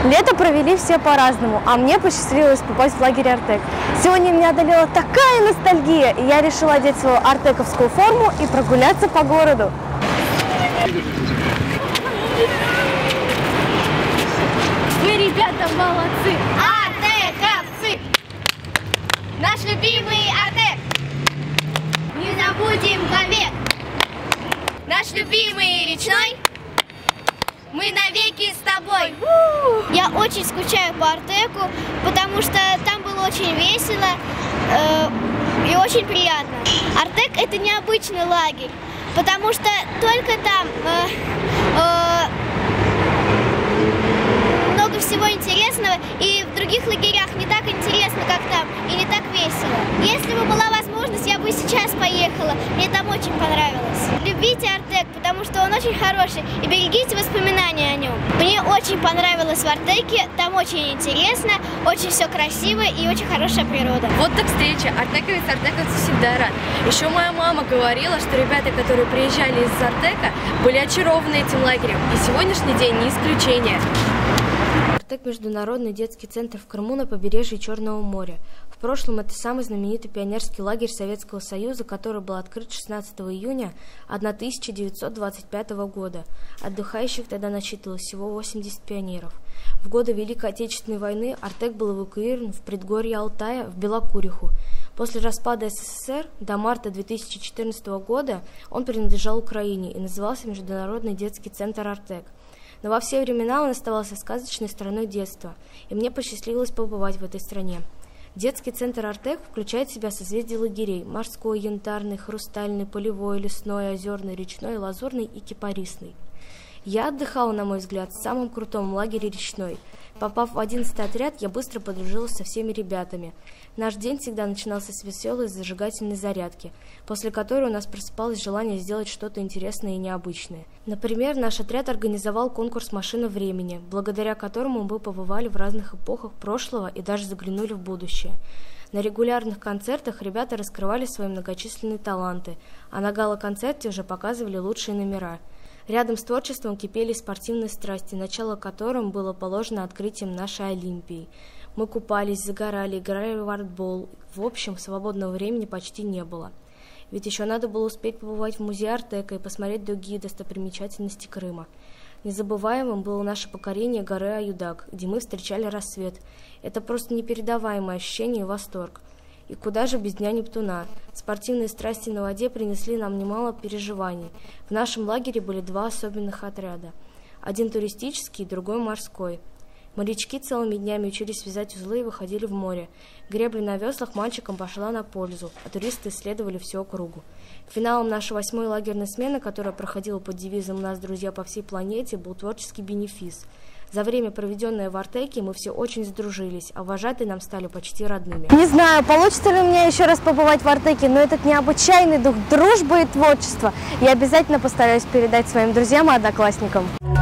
Лето провели все по-разному, а мне посчастливилось попасть в лагерь Артек. Сегодня меня одолела такая ностальгия, и я решила одеть свою артековскую форму и прогуляться по городу. Вы, ребята, молодцы! Артековцы! Наш любимый Артек! Не забудем вовек! Наш любимый речной! Мы навеки с тобой! Я очень скучаю по Артеку, потому что там было очень весело и очень приятно. Артек — это необычный лагерь, потому что только там много всего интересного, и в других лагерях не так интересно, как там, и не так весело. Если бы была возможность, я бы сейчас поехала. Мне там очень понравилось. Любите Артек, потому что он очень хороший, и берегите воспоминания о нем. Мне очень понравилось в Артеке, там очень интересно, очень все красиво и очень хорошая природа. Вот так встреча. Артековец всегда рад. Еще моя мама говорила, что ребята, которые приезжали из Артека, были очарованы этим лагерем. И сегодняшний день не исключение. Артек – международный детский центр в Крыму на побережье Черного моря. В прошлом это самый знаменитый пионерский лагерь Советского Союза, который был открыт 16 июня 1925 года. Отдыхающих тогда насчитывалось всего 80 пионеров. В годы Великой Отечественной войны Артек был эвакуирован в предгорье Алтая, в Белокуриху. После распада СССР до марта 2014 года он принадлежал Украине и назывался Международный детский центр Артек. Но во все времена он оставался сказочной страной детства, и мне посчастливилось побывать в этой стране. Детский центр Артек включает в себя созвездие лагерей: морской, янтарный, хрустальный, полевой, лесной, озерный, речной, лазурный и кипарисный. Я отдыхала, на мой взгляд, в самом крутом лагере речной. Попав в 11-й отряд, я быстро подружилась со всеми ребятами. Наш день всегда начинался с веселой зажигательной зарядки, после которой у нас просыпалось желание сделать что-то интересное и необычное. Например, наш отряд организовал конкурс «Машина времени», благодаря которому мы побывали в разных эпохах прошлого и даже заглянули в будущее. На регулярных концертах ребята раскрывали свои многочисленные таланты, а на гала-концерте уже показывали лучшие номера. Рядом с творчеством кипели спортивные страсти, начало которым было положено открытием нашей Олимпии. Мы купались, загорали, играли в артбол. В общем, свободного времени почти не было. Ведь еще надо было успеть побывать в музее Артека и посмотреть другие достопримечательности Крыма. Незабываемым было наше покорение горы Аюдак, где мы встречали рассвет. Это просто непередаваемое ощущение и восторг. И куда же без Дня Нептуна? Спортивные страсти на воде принесли нам немало переживаний. В нашем лагере были два особенных отряда. Один туристический, другой морской. Морячки целыми днями учились вязать узлы и выходили в море. Гребля на веслах мальчикам пошла на пользу, а туристы исследовали всю округу. Финалом нашей 8-й лагерной смены, которая проходила под девизом «У нас друзья по всей планете», был творческий бенефис. За время, проведенное в Артеке, мы все очень сдружились, а вожатые нам стали почти родными. Не знаю, получится ли у меня еще раз побывать в Артеке, но этот необычайный дух дружбы и творчества я обязательно постараюсь передать своим друзьям и одноклассникам.